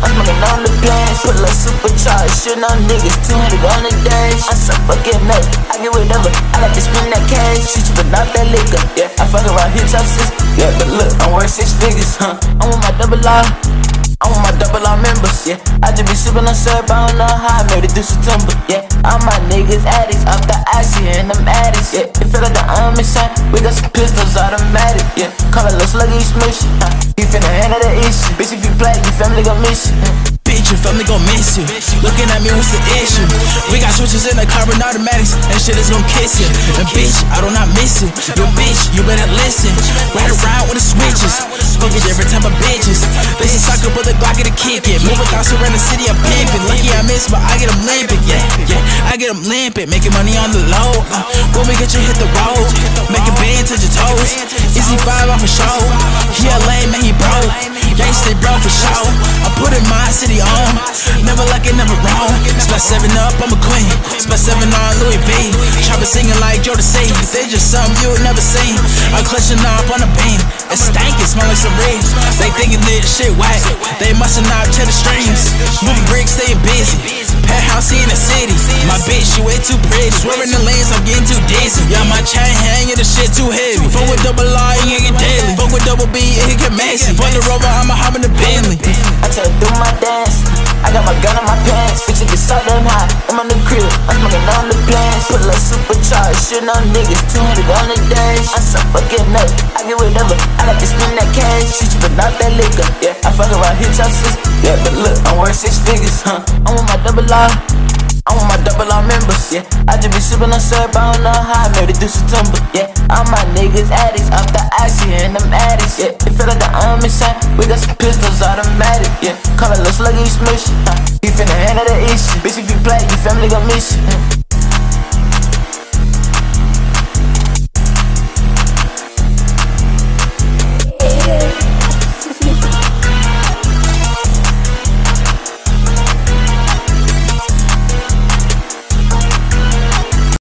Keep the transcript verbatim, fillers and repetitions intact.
I'm smoking on the plans. Put a supercharged, shooting on niggas, two hundred on the days. I'm so fucking nuts, I get whatever, I like to spend that cash. She trippin' off that liquor, yeah. I fuck around, hit top six, yeah. But look, I'm worth six figures, huh. I'm with my double R, I'm with my double R members, yeah. I just be sippin' on syrup, I don't know how I made it through September, yeah. All my niggas addicts, off the icy and them addicts, yeah. It feel like the army sign, we got some pistols automatic, yeah. Call it little sluggy smush, huh. He finna handle the issue, bitch if you play, your family gon' miss you, huh. Bitch, your family gon' miss you. Looking at me, what's the issue? We got switches in the carbon automatics, and shit is gon' kiss you. And bitch, I do not miss it. Yo, bitch, you better listen. Ride around with the switches, fucking different type of bitches. This is soccer, but the Glock get a kick it. Moving thoughts around the city, I'm pimping. Lucky I miss, but I get them limping. Yeah, yeah, I get them limping. Making money on the low. Uh, when we get you hit the road, making band touch your toes. Easy five off a show. He a lame, man, he broke. Gangsta bro for sure. I put in my city on. Never like it, never wrong. Spot seven up, I'm a queen. Spot seven on Louis V. Chopper singing like Georgi. They just something you never seen. I'm clutching up on the beam. It's stankin', smell like some rings. They thinking this shit whack. They mustin' up to the streams. Moving bricks, staying busy. Penthouse in the city. My bitch, she way too pretty. Swerving the lanes, I'm getting too dizzy. Yeah, my chain hanging, the shit too heavy. Fuck with double R, you ain't get daily. Fuck with double B, it get messy. Fuck the Rover, I'ma hop in the Bentley. I tell her do my dance, I got my gun in my pants. Bitch, it get so damn hot, I'm on the crib, I'm smoking on the plans. Put a supercharged, shooting on niggas, two hundred on the days. I'm so fucking nuts, I get whatever, I like to spend that cash. She trippin' off that liquor, yeah. I fuck around, hit top six, yeah. But look, I'm worth six figures, huh. I'm with my double R, I'm with my double R members, yeah. I just be sippin' on syrup, I don't know how I made it through September, yeah. All my niggas addicts, off the icy and them addicts, yeah. It feel like the army sign, we got some pistols automatic, yeah. Call it little sluggy smush, huh. He finna handle the issue, bitch if you play, your family gon' miss you, huh.